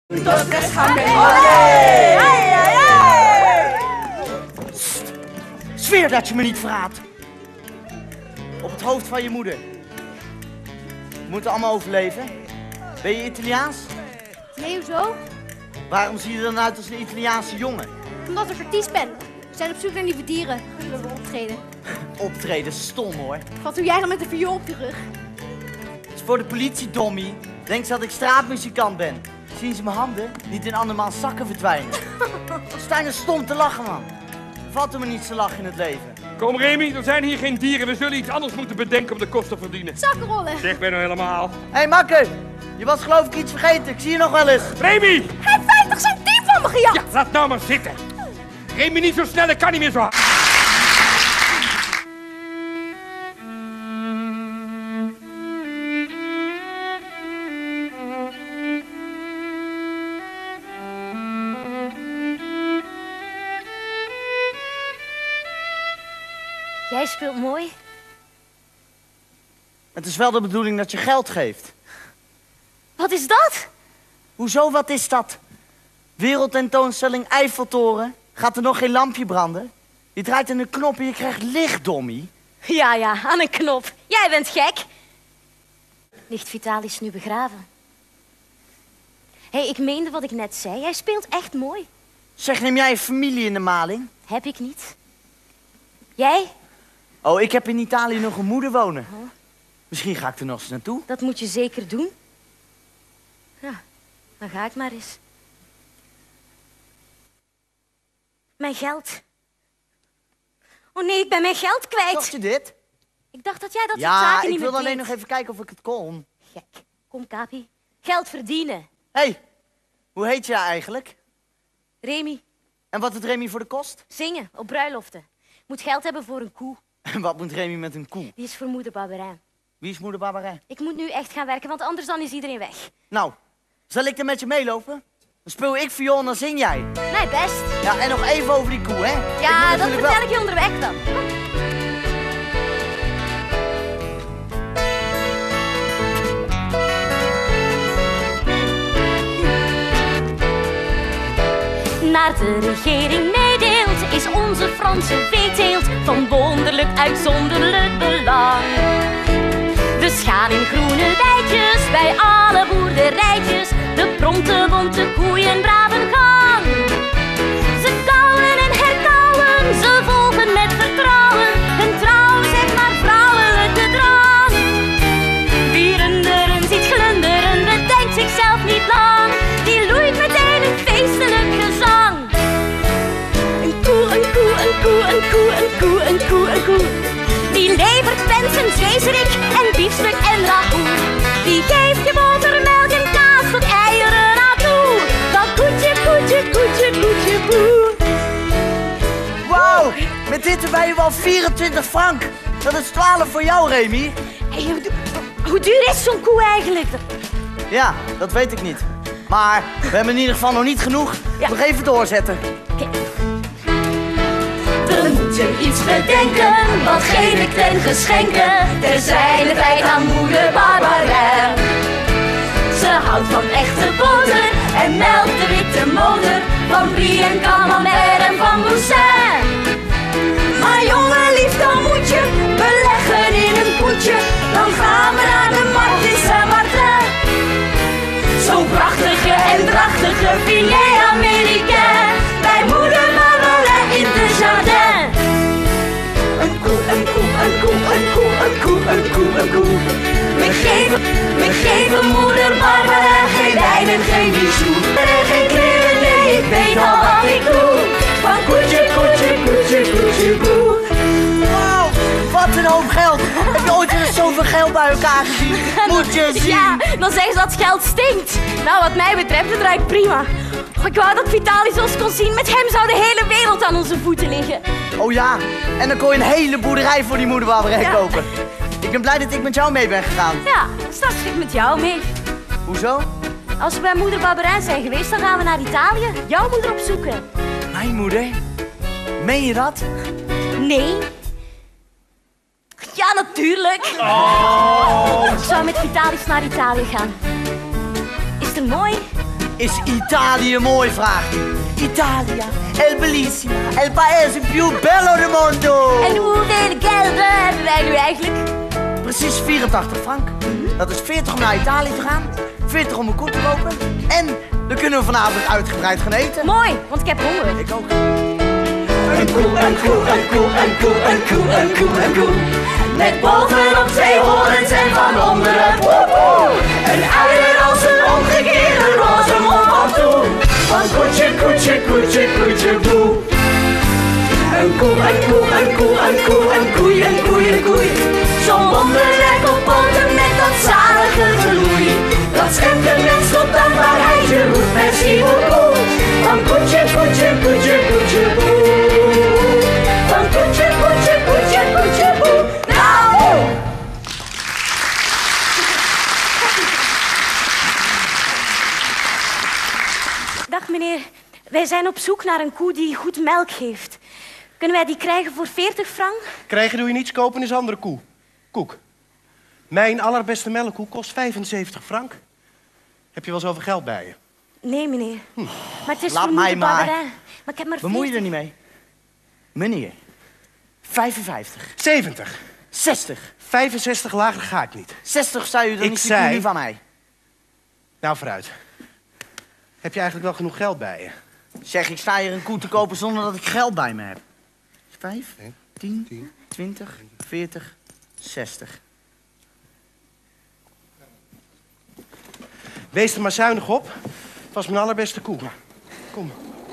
Entonces jamás. Zweer dat je me niet verraadt. Op het hoofd van je moeder. We moeten allemaal overleven. Ben je Italiaans? Nee, hoezo? Waarom zie je er dan uit als een Italiaarse jongen? Omdat ik artiest ben. We zijn op zoek naar lieve dieren. We willen optreden. Optreden, stom hoor. Wat doe jij dan met een viool op je rug? Het is voor de politie, Dommy. Denkt ze dat ik straatmuzikant ben. Zien ze mijn handen niet in andermans zakken verdwijnen. Sta je stom te lachen, man. Valt er me niet te lachen in het leven. Kom Remy, er zijn hier geen dieren. We zullen iets anders moeten bedenken om de kosten te verdienen. Zakkenrollen. Zeg mij nou helemaal. Hé, makker. Je was geloof ik iets vergeten. Ik zie je nog wel eens. Remy! Hij heeft 50 centiem van me gejat. Ja, laat nou maar zitten. Remy, niet zo snel, ik kan niet meer zo hard. Jij speelt mooi. Het is wel de bedoeling dat je geld geeft. Wat is dat? Hoezo, wat is dat? Wereldtentoonstelling Eiffeltoren. Gaat er nog geen lampje branden? Je draait in een knop en je krijgt licht, Dommy. Ja, aan een knop. Jij bent gek. Ligt Vitalis nu begraven? Hé, ik meende wat ik net zei. Jij speelt echt mooi. Zeg, neem jij een familie in de maling? Heb ik niet. Jij? Oh, ik heb in Italië nog een moeder wonen. Oh. Misschien ga ik er nog eens naartoe. Dat moet je zeker doen. Ja, dan ga ik maar eens. Mijn geld. Oh nee, ik ben mijn geld kwijt. Dacht je dit? Ik dacht dat jij dat soort ja, zaken niet meer ik wilde alleen deed. nog even kijken of ik het kon. Gek. Kom, Kapi. Geld verdienen. Hé, hoe heet jij eigenlijk? Remy. En wat doet Remy voor de kost? Zingen, op bruiloften. Moet geld hebben voor een koe. En wat moet Remy met een koe? Die is voor moeder Barberin. Wie is moeder Barberin? Ik moet nu echt gaan werken, want anders dan is iedereen weg. Nou, zal ik er met je meelopen? Dan speel ik viool en dan zing jij. Nee, best. Ja, en nog even over die koe, hè? Ja, dat vertel ik je onderweg dan. Naar de regering meedeelt, is onze Franse veeteelt van wonderlijk uitzonderlijk belang. We gaan in groene wijtjes bij alle boerderijtjes, de prompte bonte koeien braven gang. Ze kauwen en herkauwen, ze volgen met vertrouwen, hun trouw zeg maar vrouwelijke drang. Wie runderen ziet glunderen, bedenkt zichzelf niet lang, die loeit meteen een feestelijk gezang. Een koe, een koe, een koe, een koe, een koe, een koe, een koe. Die levert pensen, zwezerik en biefstuk en ragout. Die geeft je botermelk en kaas tot eieren aan toe. Dat koetje, koetje, koetje, koetje, koe. Wauw, met dit erbij wel 24 frank. Dat is 12 voor jou, Remy. Hey, hoe duur is zo'n koe eigenlijk? Ja, dat weet ik niet. Maar we hebben in ieder geval nog niet genoeg. Ja. Nog even doorzetten. Okay. We moeten iets bedenken, wat geef ik ten geschenke? Terzijde tijd aan moeder Barberin. Ze houdt van echte boter en melkt de witte motor van Brie en Camembert en van Moussin. Maar jongen lief, dan moet je beleggen in een koetje, dan gaan we naar de markt in Saint-Martin. Zo'n prachtige en drachtige filet américain bij moeder Barberin in de jardin. Een koe, een koe, een koe, een koe, een koe, een koe, een koe. We geven moeder Barberin geen wijn en geen bijou. En geen kleren, nee, ik weet al wat ik doe. Van koetje, koetje, koetje, koetje, koe. Wauw, wat een hoop geld. Heb je ooit eens zoveel geld bij elkaar gezien? Moet je zien. Ja, dan zeggen ze dat geld stinkt. Nou, wat mij betreft, het ruikt prima. Oh, ik wou dat Vitalis ons kon zien. Met hem zou de hele wereld aan onze voeten liggen. Oh ja, en dan kon je een hele boerderij voor die moeder Barberin kopen. Ik ben blij dat ik met jou mee ben gegaan. Ja, straks ga ik met jou mee. Hoezo? Als we bij moeder Barberin zijn geweest, dan gaan we naar Italië. Jouw moeder opzoeken. Mijn moeder? Meen je dat? Nee. Ja, natuurlijk. Oh. Ik zou met Vitalis naar Italië gaan. Is het er mooi? Is Italië mooi, vraagt u. Italia, el bellissima, el paese più bello del mondo. En hoeveel geld hebben wij nu eigenlijk? Precies 84 frank. Dat is 40 om naar Italië te gaan, 40 om een koe te kopen. En dan kunnen we vanavond uitgebreid gaan eten. Mooi, want ik heb honger. Ik ook. Een koe, een koe, een koe, een koe, een koe, een koe, een koe. Met bovenop 2 horens en van onderen poe poe. Een uier als een omgekeerde roze mond van toe. Van koetje, koetje, koetje, koetje, boe. Een koe, een koe, een koe, een koe, een koei, een koei, een koei. Zo'n wonderwerk op poten met dat zalige geloei. Dat schept de mens tot dankbaarheid, je roept merci beaucoup. Van koetje, koetje, koetje, koetje, boe. Van koetje, koetje, koetje, koetje, boe. Nou! Dag meneer, wij zijn op zoek naar een koe die goed melk geeft. Kunnen wij die krijgen voor 40 frank? Krijgen doe je niets, kopen is andere koe. Koek. Mijn allerbeste melkkoe kost 75 frank. Heb je wel zoveel geld bij je? Nee, meneer. Maar het is Laat voor mij de maar. bakkerij. Maar ik heb maar 40. Bemoei je er niet mee. Meneer. 55. 70. 60. 65 lager ga ik niet. 60 zei u, dan Ik is die zei- koe niet van mij. Nou, vooruit. Heb je eigenlijk wel genoeg geld bij je? Zeg, ik sta hier een koe te kopen zonder dat ik geld bij me heb. 5, 10, 20, 40, 60. Wees er maar zuinig op. Het was mijn allerbeste koe. Kom.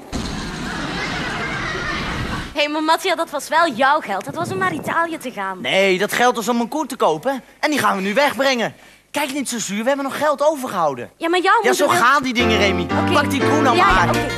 Hé, maar Mattia, dat was wel jouw geld. Dat was om naar Italië te gaan. Nee, dat geld was om een koe te kopen. En die gaan we nu wegbrengen. Kijk niet zo zuur, we hebben nog geld overgehouden. Ja, maar jouw Ja, moeder zo wil- gaan die dingen, Remy. Oké. Pak die koe nou Ja, maar. ja, oké.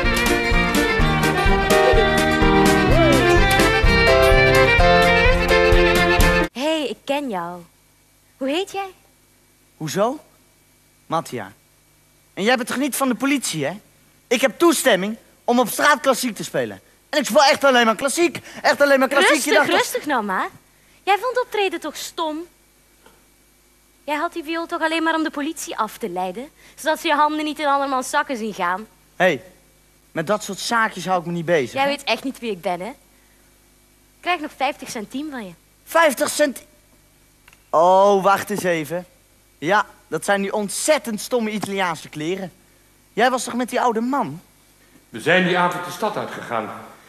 Hé, ik ken jou. Hoe heet jij? Hoezo? Mattia. En jij bent toch niet van de politie, hè? Ik heb toestemming om op straat klassiek te spelen. En ik speel echt alleen maar klassiek. Echt alleen maar klassiek. Je Rustig, dacht toch- rustig nou maar. Jij vond optreden toch stom? Jij had die viool toch alleen maar om de politie af te leiden? Zodat ze je handen niet in andermans zakken zien gaan? Hé, met dat soort zaakjes hou ik me niet bezig. Jij hè? weet echt niet wie ik ben, hè? Ik krijg nog 50 centiem van je. 50 cent... Oh, wacht eens even. Ja, dat zijn die ontzettend stomme Italiaanse kleren. Jij was toch met die oude man? We zijn die avond de stad uitgegaan.